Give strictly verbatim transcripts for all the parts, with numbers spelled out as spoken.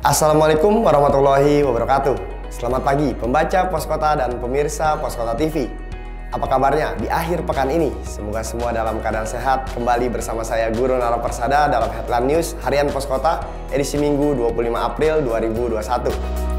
Assalamualaikum warahmatullahi wabarakatuh. Selamat pagi pembaca Pos Kota dan pemirsa Pos Kota T V. Apa kabarnya di akhir pekan ini? Semoga semua dalam keadaan sehat. Kembali bersama saya Guru Nara Persada dalam Headline News Harian Pos Kota edisi Minggu dua puluh lima April dua ribu dua puluh satu.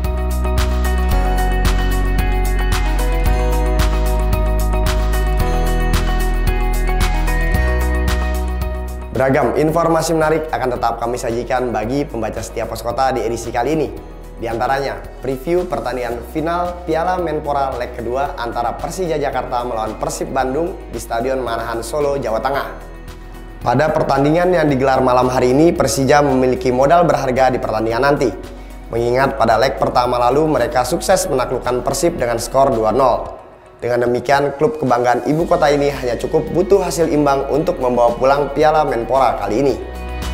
Beragam informasi menarik akan tetap kami sajikan bagi pembaca setia Pos Kota di edisi kali ini. Di antaranya, preview pertandingan final Piala Menpora leg kedua antara Persija Jakarta melawan Persib Bandung di Stadion Manahan Solo, Jawa Tengah. Pada pertandingan yang digelar malam hari ini, Persija memiliki modal berharga di pertandingan nanti. Mengingat pada leg pertama lalu mereka sukses menaklukkan Persib dengan skor dua nol. Dengan demikian, klub kebanggaan ibu kota ini hanya cukup butuh hasil imbang untuk membawa pulang Piala Menpora kali ini.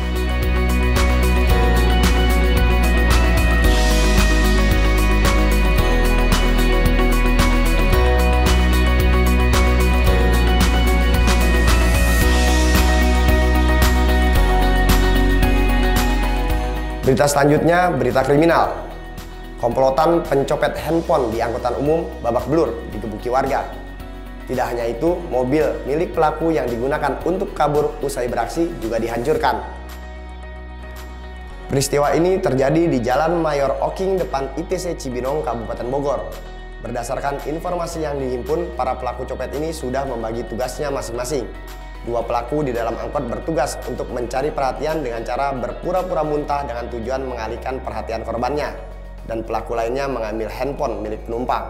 Berita selanjutnya, berita kriminal. Komplotan pencopet handphone di angkutan umum babak belur digebuki warga. Tidak hanya itu, mobil milik pelaku yang digunakan untuk kabur usai beraksi juga dihancurkan. Peristiwa ini terjadi di Jalan Mayor Oking depan I T C Cibinong, Kabupaten Bogor. Berdasarkan informasi yang dihimpun, para pelaku copet ini sudah membagi tugasnya masing-masing. Dua pelaku di dalam angkot bertugas untuk mencari perhatian dengan cara berpura-pura muntah dengan tujuan mengalihkan perhatian korbannya. Dan pelaku lainnya mengambil handphone milik penumpang.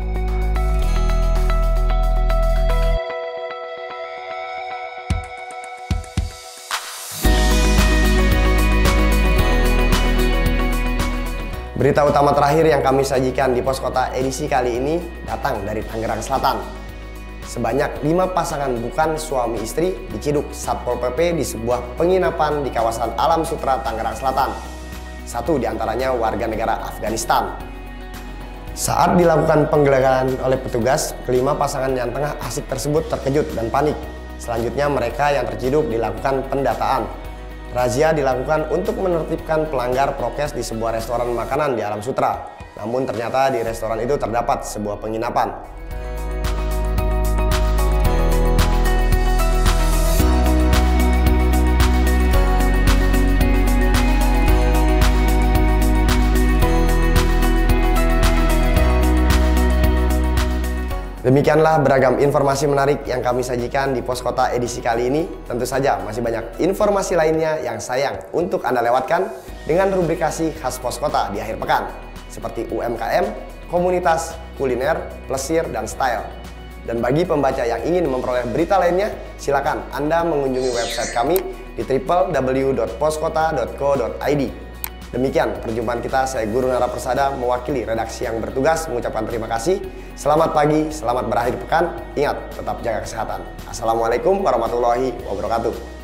Berita utama terakhir yang kami sajikan di Pos Kota edisi kali ini datang dari Tangerang Selatan. Sebanyak lima pasangan bukan suami istri diciduk Satpol P P di sebuah penginapan di kawasan Alam Sutra, Tangerang Selatan. Satu diantaranya warga negara Afghanistan. Saat dilakukan penggeledahan oleh petugas, kelima pasangan yang tengah asik tersebut terkejut dan panik. Selanjutnya mereka yang terciduk dilakukan pendataan. Razia dilakukan untuk menertibkan pelanggar prokes di sebuah restoran makanan di Alam Sutra. Namun ternyata di restoran itu terdapat sebuah penginapan. Demikianlah beragam informasi menarik yang kami sajikan di Pos Kota edisi kali ini. Tentu saja masih banyak informasi lainnya yang sayang untuk Anda lewatkan dengan rubrikasi khas Pos Kota di akhir pekan. Seperti U M K M, komunitas, kuliner, plesir, dan style. Dan bagi pembaca yang ingin memperoleh berita lainnya, silakan Anda mengunjungi website kami di w w w dot poskota dot co dot i d. Demikian perjumpaan kita, saya Guru Nara Persada mewakili redaksi yang bertugas mengucapkan terima kasih. Selamat pagi, selamat berakhir pekan. Ingat, tetap jaga kesehatan. Assalamualaikum warahmatullahi wabarakatuh.